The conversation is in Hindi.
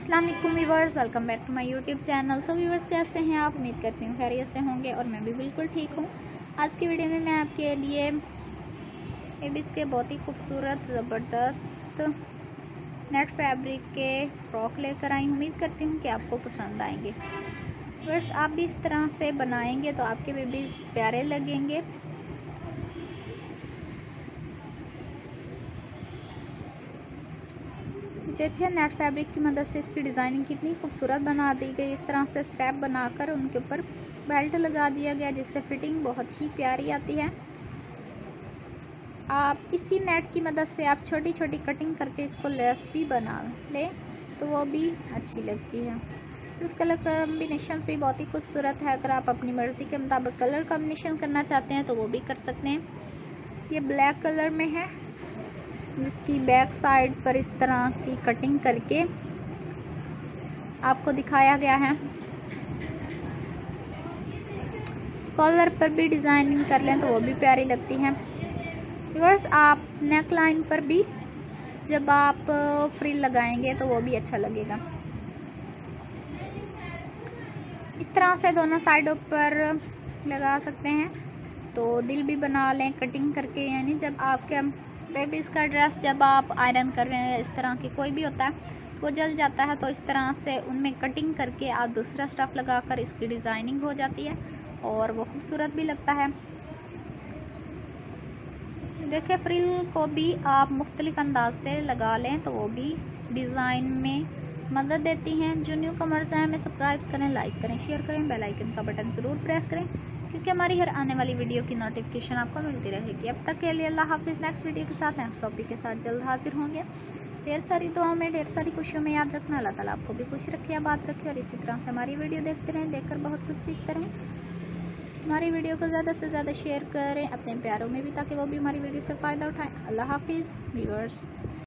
अस्सलाम वालेकुम viewers, welcome back to my YouTube channel. So viewers, कैसे हैं आप? उम्मीद करती हूँ खैरियत से होंगे और मैं भी बिल्कुल ठीक हूँ। आज की वीडियो में मैं आपके लिए एबिस के बहुत ही खूबसूरत ज़बरदस्त नेट फैब्रिक के फ्रॉक लेकर आई हूँ। उम्मीद करती हूँ कि आपको पसंद आएंगे। व्यूवर्स, आप भी इस तरह से बनाएंगे तो आपके बेबीज प्यारे लगेंगे। देखिए, नेट फैब्रिक की मदद से इसकी डिज़ाइनिंग कितनी खूबसूरत बना दी गई। इस तरह से स्ट्रैप बनाकर उनके ऊपर बेल्ट लगा दिया गया, जिससे फिटिंग बहुत ही प्यारी आती है। आप इसी नेट की मदद से आप छोटी छोटी कटिंग करके इसको लेस भी बना लें तो वो भी अच्छी लगती है। इस कलर कॉम्बिनेशंस भी बहुत ही खूबसूरत है। अगर आप अपनी मर्ज़ी के मुताबिक कलर कॉम्बिनेशन करना चाहते हैं तो वो भी कर सकते हैं। ये ब्लैक कलर में है, जिसकी बैक साइड पर इस तरह की कटिंग करके आपको दिखाया गया है। कॉलर पर भी डिज़ाइनिंग कर लें तो वो भी प्यारी लगती है। व्यूअर्स, आप नेक लाइन पर भी जब आप फ्रिल लगाएंगे तो वो भी अच्छा लगेगा। इस तरह से दोनों साइडों पर लगा सकते हैं। तो दिल भी बना लें कटिंग करके, यानी जब आपके बेबीज़ का ड्रेस जब आप आयरन कर रहे हैं, इस तरह की कोई भी होता है तो वो जल जाता है, तो इस तरह से उनमें कटिंग करके आप दूसरा स्टफ़ लगाकर इसकी डिज़ाइनिंग हो जाती है और वो खूबसूरत भी लगता है। देखिए, फ्रिल को भी आप मुख्तलिफ अंदाज से लगा लें तो वो भी डिज़ाइन में मदद देती हैं। जो न्यू कमर्स हैं, हमें सब्सक्राइब करें, लाइक करें, शेयर करें, बेल आइकन का बटन ज़रूर प्रेस करें, क्योंकि हमारी हर आने वाली वीडियो की नोटिफिकेशन आपको मिलती रहेगी। अब तक के लिए अल्लाह हाफिज़। नेक्स्ट वीडियो के साथ, नेक्स्ट टॉपिक के साथ जल्द हाजिर होंगे। ढेर सारी दुआओं में, ढेर सारी खुशियों में याद रखना। अल्लाह ताला आपको भी खुश रखे, आबाद रखे और इसी तरह से हमारी वीडियो देखते रहें, देखकर बहुत कुछ सीखते रहें। हमारी वीडियो को ज़्यादा से ज़्यादा शेयर करें अपने प्यारों में भी, ताकि वो भी हमारी वीडियो से फ़ायदा उठाएं। अल्लाह हाफिज़ व्यूअर्स।